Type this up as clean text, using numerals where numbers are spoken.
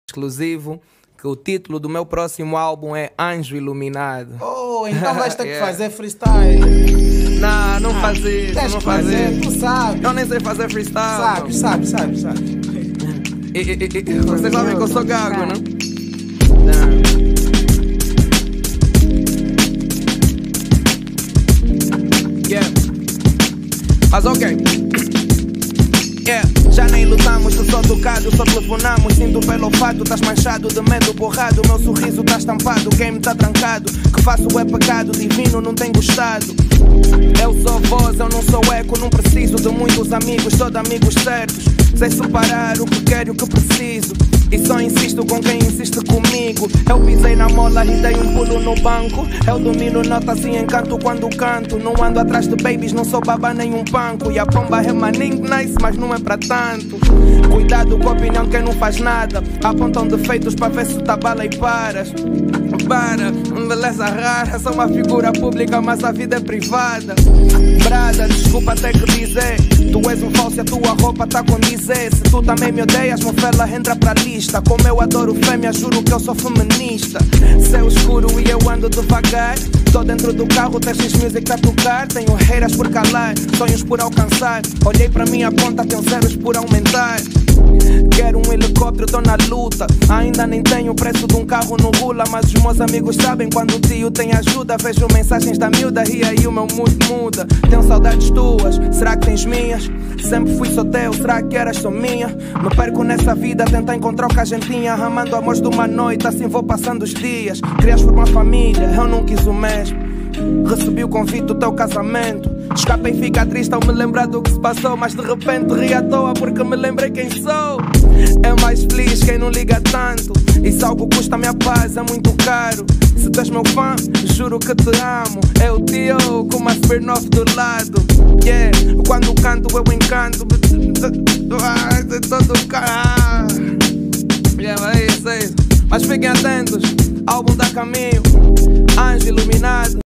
exclusivo, que o título do meu próximo álbum é Anjo Iluminado. Oh, então vais ter que fazer freestyle. Não fazer, Tens não que fazer, fazer. tu sabes. Eu nem sei fazer freestyle. Sabe. Vocês sabem que eu sou gago, não? Yeah. Mas ok. Yeah. Já nem lutamos, tu só tocado, só telefonamos. Sinto pelo fato, estás manchado de medo borrado. Meu sorriso tá estampado, quem me tá trancado. Que faço é pecado, divino não tem gostado. Eu sou voz, eu não sou eco. Não preciso de muitos amigos, só de amigos certos. Sei separar o que quero e o que preciso. E só insisto com quem insiste comigo. Eu pisei na mola e dei um pulo no banco. Eu domino notas e encanto quando canto. Não ando atrás de babies, não sou baba nem um panco. E a pomba rema nem nice, mas não é pra tanto. Cuidado com a opinião de quem não faz nada. Apontam defeitos pra ver se tá bala e paras. Para, beleza rara. Sou uma figura pública, mas a vida é privada. Brada, desculpa ter que dizer. Tu és um falso e a tua roupa tá com dizer. Se tu também me odeias, mofela, entra pra lista. Como eu adoro fêmea, juro que eu sou feminista. Céu escuro e eu ando devagar. Tô dentro do carro, tens music a tocar. Tenho reiras por calar, sonhos por alcançar. Olhei pra minha conta, tenho zeros por aumentar. Quero um helicóptero, tô na luta. Ainda nem tenho o preço de um carro no Rula. Mas os meus amigos sabem quando o tio tem ajuda. Vejo mensagens da miúda e aí o meu mood muda. Tenho saudades tuas, será que tens minhas? Sempre fui só teu, será que eras só minha? Me perco nessa vida, tenta encontrar o que a gente tinha. Amando amores de uma noite, assim vou passando os dias. Querias formar família, eu não quis o mesmo. Recebi o convite do teu casamento. Escapa e fica triste ao me lembrar do que se passou. Mas de repente ri à toa porque me lembrei quem sou. É mais feliz quem não liga tanto. E se algo custa a minha paz é muito caro. Se tu és meu fã, juro que te amo. É o tio com uma Smirnoff do lado. Yeah, quando canto eu encanto. De todo cara. Yeah, é isso. Mas fiquem atentos, álbum dá caminho. Anjo Iluminado.